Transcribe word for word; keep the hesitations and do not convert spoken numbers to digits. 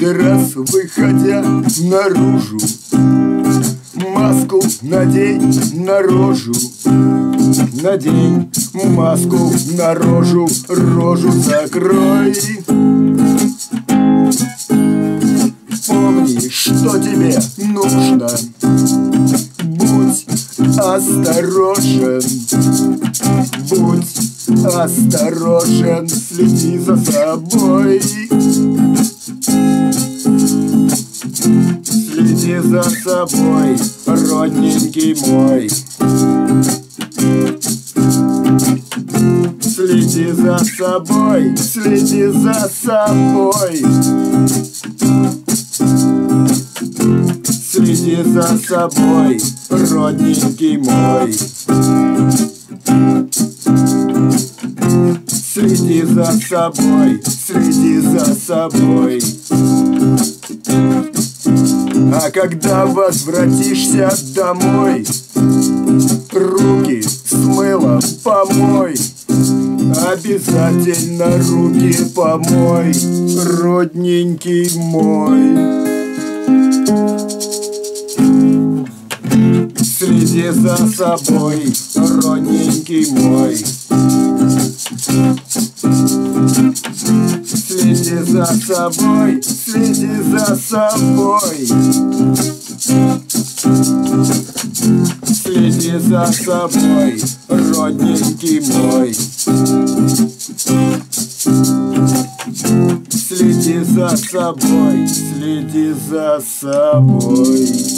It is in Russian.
Каждый раз, выходя наружу, маску надень на рожу, надень маску на рожу, рожу закрой. Помни, что тебе нужно, будь осторожен, будь осторожен, следи за собой. Следи за собой, родненький мой. Следи за собой, следи за собой. Следи за собой, родненький мой. Следи за собой, следи за собой. А когда возвратишься домой, руки с мылом помой. Обязательно руки помой, родненький мой. Следи за собой, родненький мой. Следи за собой, следи за собой. Следи за собой, родненький мой. Следи за собой, следи за собой.